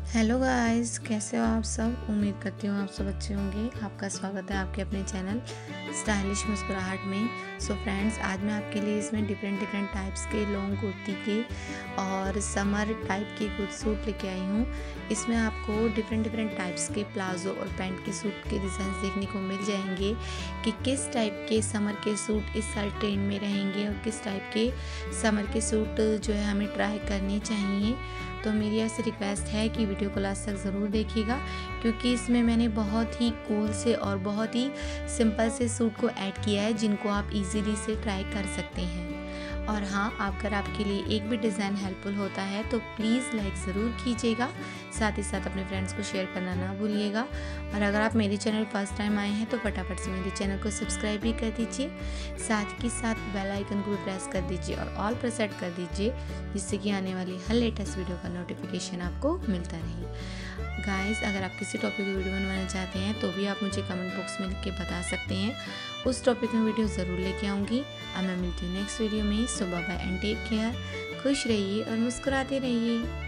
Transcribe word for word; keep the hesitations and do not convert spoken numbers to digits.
Hello guys, कैसे हो आप सब। उम्मीद करती हूँ आप सब अच्छे होंगे। आपका स्वागत है आपके अपने चैनल स्टाइलिश मुस्कुराहट में। सो so फ्रेंड्स, आज मैं आपके लिए इसमें डिफरेंट डिफरेंट टाइप्स के लॉन्ग कुर्ती के और समर टाइप के कुछ सूट लेके आई हूँ। इसमें आपको डिफरेंट डिफरेंट टाइप्स के प्लाजो और पैंट के सूट के डिज़ाइन देखने को मिल जाएंगे कि किस टाइप के समर के सूट इस साल ट्रेंड में रहेंगे और किस टाइप के समर के सूट जो है हमें ट्राई करने चाहिए। तो मेरी ऐसी रिक्वेस्ट है कि वीडियो को लास्ट तक ज़रूर देखिएगा, क्योंकि इसमें मैंने बहुत ही कूल से और बहुत ही सिंपल से सूट को ऐड किया है जिनको आप इजीली से ट्राई कर सकते हैं। और हाँ, अगर आपके लिए एक भी डिज़ाइन हेल्पफुल होता है तो प्लीज़ लाइक ज़रूर कीजिएगा, साथ ही साथ अपने फ्रेंड्स को शेयर करना ना भूलिएगा। और अगर आप मेरे चैनल फर्स्ट टाइम आए हैं तो फटाफट से मेरे चैनल को सब्सक्राइब भी कर दीजिए, साथ ही साथ बेल आइकन को भी प्रेस कर दीजिए और ऑल पर सेट कर दीजिए, जिससे कि आने वाली हर लेटेस्ट वीडियो का नोटिफिकेशन आपको मिलता रहे। गाइस, अगर आप किसी टॉपिक की वीडियो बनवाना चाहते हैं तो भी आप मुझे कमेंट बॉक्स में लिख के बता सकते हैं, उस टॉपिक में वीडियो ज़रूर लेके आऊँगी। अब मैं मिलती हूँ नेक्स्ट वीडियो में। So bye bye and take care. खुश रहिए और मुस्कुराते रहिए।